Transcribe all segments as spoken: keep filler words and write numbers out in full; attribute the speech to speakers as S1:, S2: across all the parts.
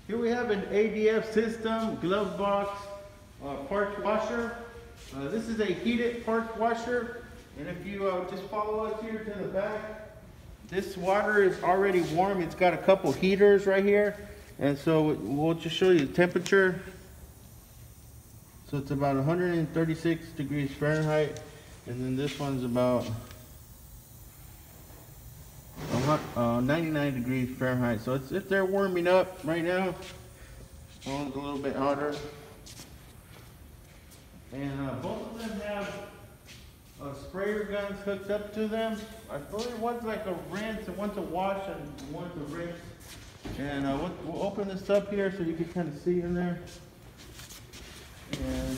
S1: Here we have an A D F system, Glovebox uh, parts washer. Uh, this is a heated parts washer, and if you uh, just follow us here to the back, this water is already warm. It's got a couple heaters right here, and so we'll just show you the temperature. So it's about one hundred thirty-six degrees Fahrenheit, and then this one's about uh, ninety-nine degrees Fahrenheit. So it's, if they're warming up right now, this one's a little bit hotter. And uh, both of them have uh, sprayer guns hooked up to them. I believe one's like a rinse and one's a wash and one's a rinse. And uh, we'll, we'll open this up here so you can kind of see in there. And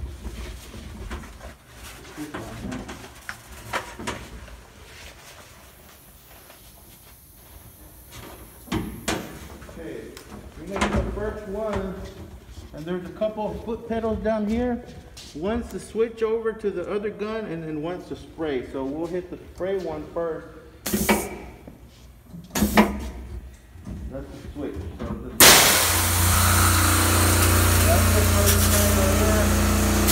S1: okay, we got the first one, and there's a couple of foot pedals down here. One's to switch over to the other gun, and then one's to spray. So we'll hit the spray one first. That's the switch. So the, that's the first one right there.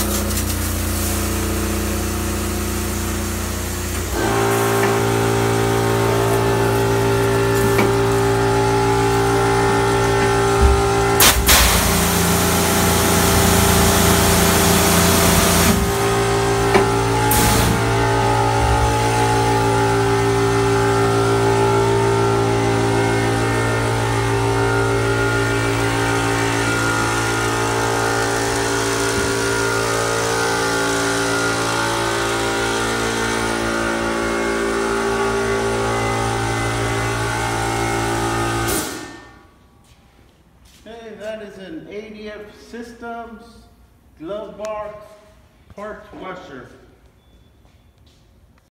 S1: That is an A D F Systems Glovebox parts washer.